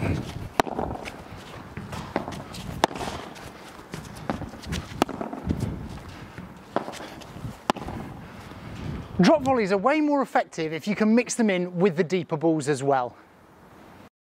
Drop volleys are way more effective if you can mix them in with the deeper balls as well.